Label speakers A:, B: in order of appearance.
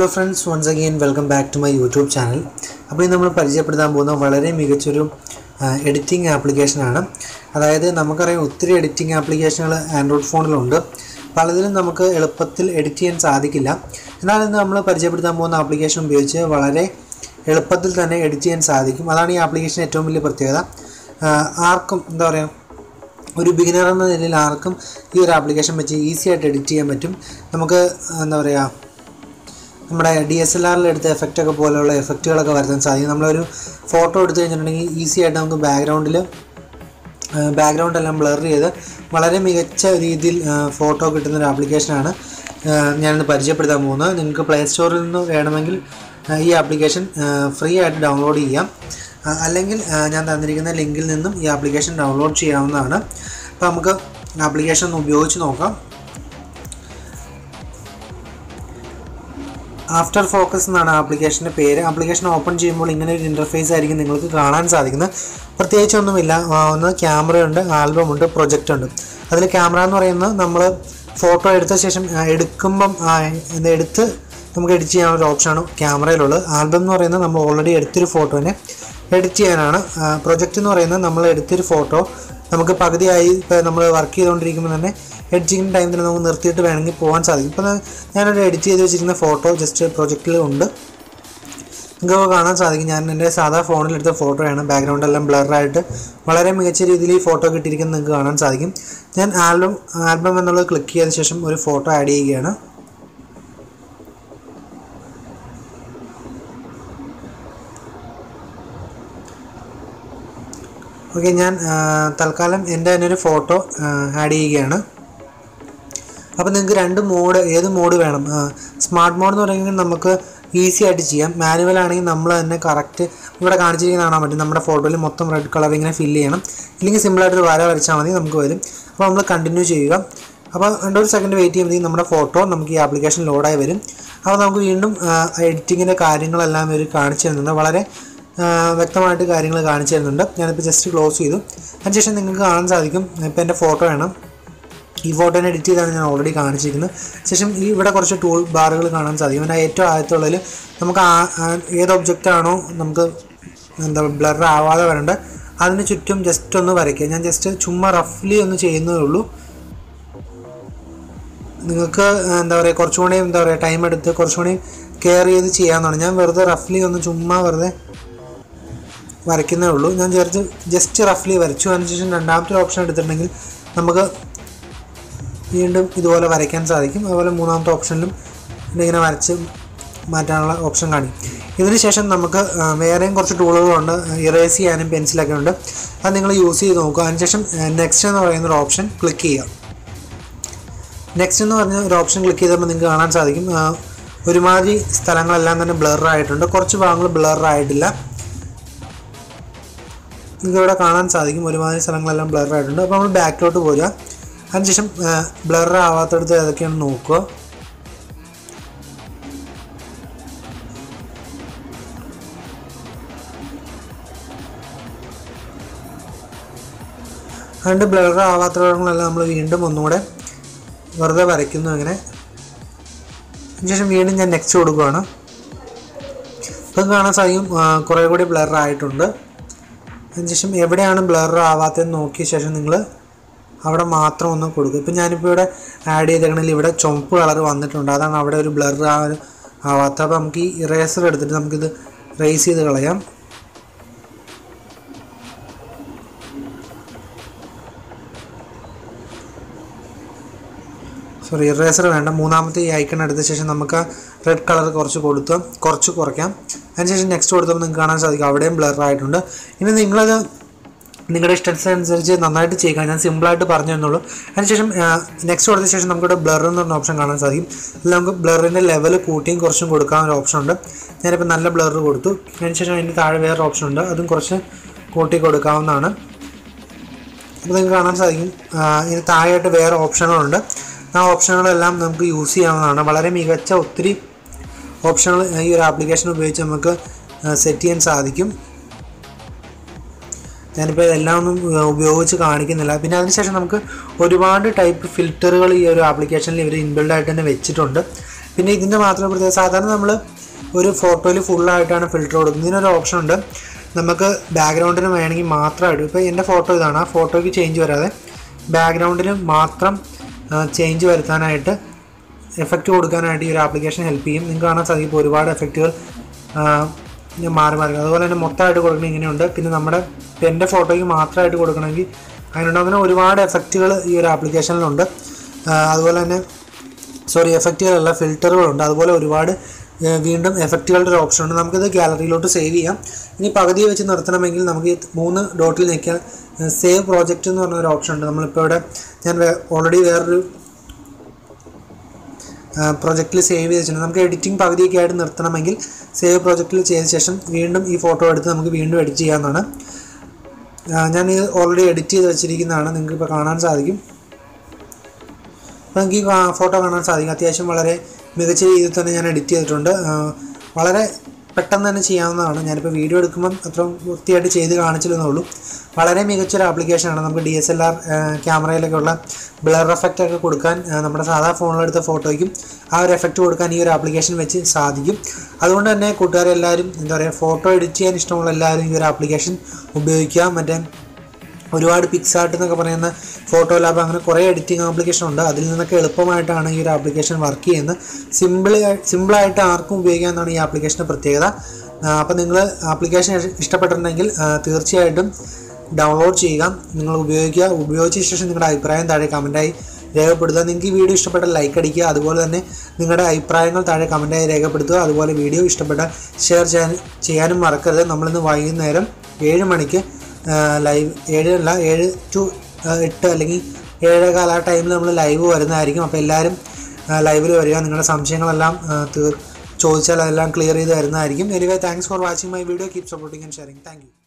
A: Hello friends, once again welcome back to my YouTube channel. അപ്പോൾ നമ്മൾ പരിചയപ്പെടുത്താൻ പോകുന്ന വളരെ മികച്ചൊരു എഡിറ്റിംഗ് ആപ്ലിക്കേഷനാണ്. അതായത് നമുക്കറിയാം ഒത്തിരി എഡിറ്റിംഗ് ആപ്ലിക്കേഷനുകൾ ആൻഡ്രോയിഡ് ഫോണിലുണ്ട്. പലതിലും നമുക്ക് എളുപ്പത്തിൽ എഡിറ്റ് ചെയ്യാൻ സാധിക്കില്ല. എന്നാൽ ഇന്ന് നമ്മൾ പരിചയപ്പെടുത്താൻ പോകുന്ന ആപ്ലിക്കേഷൻ ഉപയോഗിച്ച് വളരെ എളുപ്പത്തിൽ തന്നെ എഡിറ്റ് ചെയ്യാൻ സാധിക്കും. അതാണ് ഈ ആപ്ലിക്കേഷൻ ഏറ്റവും വലിയ പ്രത്യേകത. ആർക്കും എന്താ പറയുക, ഒരു ബിഗിനർ എന്ന നിലയിൽ ആർക്കും ഈ ഒരു ആപ്ലിക്കേഷൻ വെച്ച് ഈസി ആയിട്ട് എഡിറ്റ് ചെയ്യാൻ പറ്റും. നമുക്ക് എന്താ പറയുക, നമ്മുടെ DSLR എടുത്ത എഫക്റ്റൊക്കെ പോലെയുള്ള എഫക്റ്റുകളൊക്കെ വരുത്താൻ സാധിക്കും. നമ്മളൊരു ഫോട്ടോ എടുത്തു കഴിഞ്ഞിട്ടുണ്ടെങ്കിൽ ഈസി ആയിട്ട് നമുക്ക് ബാക്ക്ഗ്രൗണ്ട് എല്ലാം ബ്ലർ ചെയ്ത് വളരെ മികച്ച രീതിയിൽ ഫോട്ടോ കിട്ടുന്നൊരു ആപ്ലിക്കേഷനാണ് ഞാനിന്ന് പരിചയപ്പെടുത്താൻ പോകുന്നത്. നിങ്ങൾക്ക് പ്ലേ സ്റ്റോറിൽ നിന്ന് വേണമെങ്കിൽ ഈ ആപ്ലിക്കേഷൻ ഫ്രീ ആയിട്ട് ഡൗൺലോഡ് ചെയ്യാം, അല്ലെങ്കിൽ ഞാൻ തന്നിരിക്കുന്ന ലിങ്കിൽ നിന്നും ഈ ആപ്ലിക്കേഷൻ ഡൗൺലോഡ് ചെയ്യാവുന്നതാണ്. അപ്പോൾ നമുക്ക് ആപ്ലിക്കേഷൻ ഒന്ന് ഉപയോഗിച്ച് നോക്കാം. ആഫ്റ്റർ ഫോക്കസ് എന്നാണ് ആപ്ലിക്കേഷൻ്റെ പേര്. ആപ്ലിക്കേഷൻ ഓപ്പൺ ചെയ്യുമ്പോൾ ഇങ്ങനെ ഒരു ഇൻ്റർഫേസ് ആയിരിക്കും നിങ്ങൾക്ക് കാണാൻ സാധിക്കുന്നത്. പ്രത്യേകിച്ചൊന്നുമില്ല. ഒന്ന് ക്യാമറയുണ്ട്, ആൽബമുണ്ട്, പ്രൊജക്റ്റ് ഉണ്ട്. അതിൽ ക്യാമറ എന്ന് പറയുന്നത് നമ്മൾ ഫോട്ടോ എടുത്ത ശേഷം എടുത്ത് നമുക്ക് എഡിറ്റ് ചെയ്യാനൊരു ഓപ്ഷനാണ് ക്യാമറയിലുള്ളത്. ആൽബം എന്ന് പറയുന്നത് നമ്മൾ ഓൾറെഡി എടുത്തൊരു ഫോട്ടോനെ എഡിറ്റ് ചെയ്യാനാണ്. പ്രൊജക്റ്റ് എന്ന് പറയുന്നത് നമ്മൾ എടുത്തൊരു ഫോട്ടോ നമുക്ക് പകുതിയായി ഇപ്പോൾ നമ്മൾ വർക്ക് ചെയ്തുകൊണ്ടിരിക്കുമ്പോൾ തന്നെ എഡിറ്റിംഗ് ടൈമിൽ നമുക്ക് നിർത്തിയിട്ട് വേണമെങ്കിൽ പോകാൻ സാധിക്കും. ഇപ്പോൾ ഞാനൊരു എഡിറ്റ് ചെയ്ത് വെച്ചിരിക്കുന്ന ഫോട്ടോ ജസ്റ്റ് പ്രൊജക്റ്റിൽ ഉണ്ട്, നിങ്ങൾക്ക് കാണാൻ സാധിക്കും. ഞാൻ എൻ്റെ സാധാ ഫോണിലെടുത്ത ഫോട്ടോയാണ്. ബാക്ക്ഗ്രൗണ്ട് എല്ലാം ബ്ലറായിട്ട് വളരെ മികച്ച രീതിയിൽ ഈ ഫോട്ടോ കിട്ടിയിരിക്കുന്നത് നിങ്ങൾക്ക് കാണാൻ സാധിക്കും. ഞാൻ ആൽബം എന്നുള്ളത് ക്ലിക്ക് ചെയ്ത ശേഷം ഒരു ഫോട്ടോ ആഡ് ചെയ്യുകയാണ്. ഓക്കെ, ഞാൻ തൽക്കാലം എൻ്റെ തന്നെ ഒരു ഫോട്ടോ ആഡ് ചെയ്യുകയാണ്. അപ്പോൾ നിങ്ങൾക്ക് ഏത് മോഡ് വേണം. സ്മാർട്ട് മോഡ് എന്ന് പറയുന്നത് നമുക്ക് ഈസി ആയിട്ട് ചെയ്യാം. മാനുവൽ ആണെങ്കിൽ നമ്മൾ തന്നെ കറക്റ്റ് ഇവിടെ കാണിച്ചിരിക്കുന്ന കാണാൻ പറ്റും. നമ്മുടെ ഫോട്ടോയിൽ മൊത്തം റെഡ് കളർ ഇങ്ങനെ ഫില്ല് ചെയ്യണം. ഇല്ലെങ്കിൽ സിമ്പിളായിട്ടൊരു വര വരച്ചാൽ മതി, നമുക്ക് വരും. അപ്പോൾ നമ്മൾ കണ്ടിന്യൂ ചെയ്യുക. അപ്പോൾ 2 സെക്കൻഡ് വെയിറ്റ് ചെയ്യുമ്പോഴത്തേക്കും നമ്മുടെ ഫോട്ടോ നമുക്ക് ഈ ആപ്ലിക്കേഷൻ ലോഡായി വരും. അപ്പോൾ നമുക്ക് വീണ്ടും എഡിറ്റിങ്ങിൻ്റെ കാര്യങ്ങളെല്ലാം ഇവർ കാണിച്ചു തരുന്നുണ്ട്. വളരെ വ്യക്തമായിട്ട് കാര്യങ്ങൾ കാണിച്ചു തരുന്നുണ്ട്. ഞാനിപ്പോൾ ജസ്റ്റ് ക്ലോസ് ചെയ്തു. അതിനുശേഷം നിങ്ങൾക്ക് കാണാൻ സാധിക്കും ഇപ്പോൾ എൻ്റെ ഫോട്ടോ ആണ്. ഈ ഫോട്ടോനെ എഡിറ്റ് ചെയ്താണ് ഞാൻ ഓൾറെഡി കാണിച്ചിരിക്കുന്നത്. ശേഷം ഇവിടെ കുറച്ച് ടൂൾ ബാറുകൾ കാണാൻ സാധിക്കും. അതിൻ്റെ ഏറ്റവും ആദ്യത്തുള്ളതിൽ നമുക്ക് ഏത് ഒബ്ജക്റ്റാണോ നമുക്ക് ബ്ലർ ആവാതെ വരേണ്ടത് അതിന് ചുറ്റും ജസ്റ്റ് ഒന്ന് വരയ്ക്കുക. ഞാൻ ജസ്റ്റ് ചുമ്മാ റഫ്ലി ഒന്ന് ചെയ്യുന്നതേ ഉള്ളൂ. നിങ്ങൾക്ക് കുറച്ചുകൂടി ടൈം എടുത്ത് കുറച്ചുകൂടി കെയർ ചെയ്ത് ചെയ്യാവുന്നതാണ്. ഞാൻ വെറുതെ റഫ്ലി ഒന്ന് ചുമ്മാ വെറുതെ വരയ്ക്കുന്നേ ഉള്ളൂ. ഞാൻ ജസ്റ്റ് റഫ്ലി വരച്ചു. അതിനുശേഷം രണ്ടാമത്തെ ഓപ്ഷൻ എടുത്തിട്ടുണ്ടെങ്കിൽ നമുക്ക് വീണ്ടും ഇതുപോലെ വരയ്ക്കാൻ സാധിക്കും. അതുപോലെ മൂന്നാമത്തെ ഓപ്ഷനിലും ഇങ്ങനെ വരച്ച് മാറ്റാനുള്ള ഓപ്ഷൻ കാണിക്കും. ഇതിന് ശേഷം നമുക്ക് വേറെയും കുറച്ച് ടൂളുകളുണ്ട്. ഇറേസ് ചെയ്യാനും പെൻസിലൊക്കെ ഉണ്ട്. അത് നിങ്ങൾ യൂസ് ചെയ്ത് നോക്കുക. അതിനുശേഷം നെക്സ്റ്റ് എന്ന് പറയുന്നൊരു ഓപ്ഷൻ ക്ലിക്ക് ചെയ്യുക. നെക്സ്റ്റ് എന്ന് പറഞ്ഞ ഒരു ഓപ്ഷൻ ക്ലിക്ക് ചെയ്തപ്പോൾ നിങ്ങൾക്ക് കാണാൻ സാധിക്കും ഒരുമാതിരി സ്ഥലങ്ങളെല്ലാം തന്നെ ബ്ലറായിട്ടുണ്ട്. കുറച്ച് ഭാഗങ്ങൾ ബ്ലറായിട്ടില്ല. നിങ്ങൾക്കിവിടെ കാണാൻ സാധിക്കും ഒരുമാതിരി സ്ഥലങ്ങളെല്ലാം ബ്ലറായിട്ടുണ്ട്. അപ്പോൾ നമ്മൾ ബാക്കിലോട്ട് പോരുക. അതിനുശേഷം ബ്ലർ ആവാത്തടുത്ത് ഏതൊക്കെയാണ് നോക്കുക. അതുകൊണ്ട് ബ്ലർ ആവാത്തടങ്ങളെല്ലാം നമ്മൾ വീണ്ടും ഒന്നുകൂടെ വെറുതെ വരയ്ക്കുന്നു. അങ്ങനെ അതിനുശേഷം വീണ്ടും ഞാൻ നെക്സ്റ്റ് കൊടുക്കുകയാണ്. ഇപ്പം കാണാൻ സാധിക്കും കുറേ കൂടി ബ്ലർ ആയിട്ടുണ്ട്. അതിനുശേഷം എവിടെയാണ് ബ്ലർ ആവാത്തതെന്ന് നോക്കിയ ശേഷം നിങ്ങൾ അവിടെ മാത്രം ഒന്ന് കൊടുക്കുക. ഇപ്പം ഞാനിപ്പോൾ ഇവിടെ ആഡ് ചെയ്തേക്കണമെങ്കിൽ ഇവിടെ ചുവപ്പ് കളർ വന്നിട്ടുണ്ട്. അതാണ് അവിടെ ഒരു ബ്ലർ ആവാത്ത. അപ്പോൾ നമുക്ക് ഈ ഇറേസർ എടുത്തിട്ട് നമുക്കിത് റേസ് ചെയ്ത് കളയാം. ഇറേസർ വേണ്ട. മൂന്നാമത്തെ ഈ ഐക്കൺ എടുത്ത ശേഷം നമുക്ക് റെഡ് കളർ കുറച്ച് കുറയ്ക്കാം. അതിനുശേഷം നെക്സ്റ്റ് കൊടുത്തപ്പോൾ നിങ്ങൾക്ക് കാണാൻ സാധിക്കും അവിടെയും ബ്ലർ ആയിട്ടുണ്ട്. ഇനി നിങ്ങളത് നിങ്ങളുടെ ഇഷ്ടത്തിനനുസരിച്ച് നന്നായിട്ട് ചെയ്യുക. ഞാൻ സിമ്പിളായിട്ട് പറഞ്ഞു തന്നുള്ളൂ. അതിനുശേഷം നെക്സ്റ്റ് കൊടുത്ത ശേഷം നമുക്കിവിടെ ബ്ലർ എന്ന് പറഞ്ഞ ഓപ്ഷൻ കാണാൻ സാധിക്കും. അതിൽ നമുക്ക് ബ്ലറിൻ്റെ ലെവൽ കൂട്ടിയും കുറച്ചും കൊടുക്കാൻ ഒരു ഓപ്ഷൻ ഉണ്ട്. ഞാനിപ്പോൾ നല്ല ബ്ലർ കൊടുത്തു. അതിനുശേഷം അതിൻ്റെ താഴെ വേറൊരു ഓപ്ഷൻ ഉണ്ട്, അതും കുറച്ച് കൂട്ടി കൊടുക്കാവുന്നതാണ്. അപ്പോൾ നിങ്ങൾക്ക് കാണാൻ സാധിക്കും ഇതിന് താഴെയായിട്ട് വേറെ ഓപ്ഷനുകളുണ്ട്. ആ ഓപ്ഷനുകളെല്ലാം നമുക്ക് യൂസ് ചെയ്യാവുന്നതാണ്. വളരെ മികച്ച ഒത്തിരി ഓപ്ഷനുകൾ ഈ ഒരു ആപ്ലിക്കേഷൻ ഉപയോഗിച്ച് നമുക്ക് സെറ്റ് ചെയ്യാൻ സാധിക്കും. ഞാനിപ്പോൾ ഇതെല്ലാം ഒന്നും ഉപയോഗിച്ച് കാണിക്കുന്നില്ല. പിന്നെ അതിനുശേഷം നമുക്ക് ഒരുപാട് ടൈപ്പ് ഫിൽറ്ററുകൾ ഈ ഒരു ആപ്ലിക്കേഷനിൽ ഇവർ ഇൻബിൽഡ് ആയിട്ട് തന്നെ വെച്ചിട്ടുണ്ട്. പിന്നെ ഇതിൻ്റെ മാത്രം പ്രത്യേകത, സാധാരണ നമ്മൾ ഒരു ഫോട്ടോയിൽ ഫുള്ളായിട്ടാണ് ഫിൽറ്റർ കൊടുക്കുന്നത്. ഇതിനൊരു ഓപ്ഷൻ ഉണ്ട്, നമുക്ക് ബാക്ക്ഗ്രൗണ്ടിന് വേണമെങ്കിൽ മാത്രമായിട്ട്, ഇപ്പോൾ എൻ്റെ ഫോട്ടോ ഇതാണ്, ആ ഫോട്ടോയ്ക്ക് ചേഞ്ച് വരാതെ ബാക്ക്ഗ്രൗണ്ടിന് മാത്രം ചേഞ്ച് വരുത്താനായിട്ട് എഫക്റ്റ് കൊടുക്കാനായിട്ട് ഈ ഒരു ആപ്ലിക്കേഷൻ ഹെൽപ്പ് ചെയ്യും. നിങ്ങൾക്ക് കാണാൻ സാധിക്കും ഒരുപാട് എഫക്റ്റുകൾ മാറി മാറി. അതുപോലെ തന്നെ മൊത്തമായിട്ട് കൊടുക്കണം ഇങ്ങനെയുണ്ട്. പിന്നെ നമ്മുടെ എൻ്റെ ഫോട്ടോയ്ക്ക് മാത്രമായിട്ട് കൊടുക്കണമെങ്കിൽ അതിനുണ്ട്. അങ്ങനെ ഒരുപാട് എഫക്റ്റുകൾ ഈ ഒരു ആപ്ലിക്കേഷനിലുണ്ട്. അതുപോലെ തന്നെ എഫക്റ്റുകളല്ല, ഫിൽറ്ററുകളുണ്ട്. അതുപോലെ ഒരുപാട് വീണ്ടും എഫക്റ്റുകളുടെ ഒരു ഓപ്ഷൻ ഉണ്ട്. നമുക്കിത് ഗാലറിയിലോട്ട് സേവ് ചെയ്യാം. ഇനി പകുതി വെച്ച് നിർത്തണമെങ്കിൽ നമുക്ക് 3 ഡോട്ടിൽ നിൽക്കാൻ സേവ് പ്രോജക്റ്റ് എന്ന് പറഞ്ഞൊരു ഓപ്ഷൻ ഉണ്ട്. നമ്മളിപ്പോൾ ഇവിടെ ഞാൻ ഓൾറെഡി വേറൊരു പ്രൊജക്റ്റിൽ സേവ് ചെയ്ത് വെച്ചിട്ടുണ്ട്. നമുക്ക് എഡിറ്റിംഗ് പകുതിയൊക്കെ ആയിട്ട് നിർത്തണമെങ്കിൽ സേവ് പ്രോജക്റ്റിൽ ചെയ്ത ശേഷം വീണ്ടും ഈ ഫോട്ടോ എടുത്ത് നമുക്ക് വീണ്ടും എഡിറ്റ് ചെയ്യാവുന്നതാണ്. ഞാൻ ഇത് ഓൾറെഡി എഡിറ്റ് ചെയ്ത് വെച്ചിരിക്കുന്നതാണ്, നിങ്ങൾക്കിപ്പോൾ കാണാൻ സാധിക്കും. അപ്പോൾ നിങ്ങൾക്ക് ഈ ഫോട്ടോ കാണാൻ സാധിക്കും. അത്യാവശ്യം വളരെ മികച്ച രീതിയിൽ തന്നെ ഞാൻ എഡിറ്റ് ചെയ്തിട്ടുണ്ട്. വളരെ പെട്ടെന്ന് തന്നെ ചെയ്യാവുന്നതാണ്. ഞാനിപ്പോൾ വീഡിയോ എടുക്കുമ്പം അത്ര വൃത്തിയായിട്ട് ചെയ്ത് കാണിച്ചില്ലെന്നുള്ളൂ. വളരെ മികച്ചൊരു ആപ്ലിക്കേഷനാണ്. നമുക്ക് DSLR ക്യാമറയിലൊക്കെ ഉള്ള ബ്ലർ എഫക്റ്റ് ഒക്കെ കൊടുക്കാൻ, നമ്മുടെ സാധാ ഫോണിലെടുത്ത ഫോട്ടോയ്ക്കും ആ ഒരു എഫക്റ്റ് കൊടുക്കാൻ ഈ ഒരു ആപ്ലിക്കേഷൻ വെച്ച് സാധിക്കും. അതുകൊണ്ട് തന്നെ കൂട്ടുകാരെല്ലാവരും ഫോട്ടോ എഡിറ്റ് ചെയ്യാൻ ഇഷ്ടമുള്ള എല്ലാവരും ഈ ഒരു ആപ്ലിക്കേഷൻ ഉപയോഗിക്കുക. മറ്റേ ഒരുപാട് പിക്സാർട്ട് എന്നൊക്കെ പറയുന്ന ഫോട്ടോ ലാബ്, അങ്ങനെ കുറേ എഡിറ്റിംഗ് ആപ്ലിക്കേഷൻ ഉണ്ട്. അതിൽ നിന്നൊക്കെ എളുപ്പമായിട്ടാണ് ഈ ഒരു ആപ്ലിക്കേഷൻ വർക്ക് ചെയ്യുന്നത്. സിമ്പിളായിട്ട് ആർക്കും ഉപയോഗിക്കാമെന്നാണ് ഈ ആപ്ലിക്കേഷൻ്റെ പ്രത്യേകത. അപ്പോൾ നിങ്ങൾ ആപ്ലിക്കേഷൻ ഇഷ്ടപ്പെട്ടിട്ടുണ്ടെങ്കിൽ തീർച്ചയായിട്ടും ഡൗൺലോഡ് ചെയ്യുക, നിങ്ങൾ ഉപയോഗിച്ച ശേഷം നിങ്ങളുടെ അഭിപ്രായം താഴെ കമൻറ്റായി രേഖപ്പെടുത്തുക. നിങ്ങൾക്ക് ഈ വീഡിയോ ഇഷ്ടപ്പെട്ടാൽ ലൈക്ക് അടിക്കുക. അതുപോലെ തന്നെ നിങ്ങളുടെ അഭിപ്രായങ്ങൾ താഴെ കമൻറ്റായി രേഖപ്പെടുത്തുക. അതുപോലെ വീഡിയോ ഇഷ്ടപ്പെട്ടാൽ ഷെയർ ചെയ്യാനും മറക്കരുത്. നമ്മളിന്ന് വൈകുന്നേരം 7 മണിക്ക് ലൈവ്, 7 to 8 അല്ലെങ്കിൽ 7:15 ആ ടൈമിൽ നമ്മൾ ലൈവ് വരുന്നതായിരിക്കും. അപ്പോൾ എല്ലാവരും ലൈവിൽ വരിക. നിങ്ങളുടെ സംശയങ്ങളെല്ലാം ചോദിച്ചാൽ അതെല്ലാം ക്ലിയർ ചെയ്ത് വരുന്നതായിരിക്കും. Anyway, thanks for watching my video. Keep supporting and sharing. Thank U.